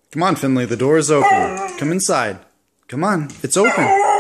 Come on, Finley, the door is open. Come inside. Come on, it's open.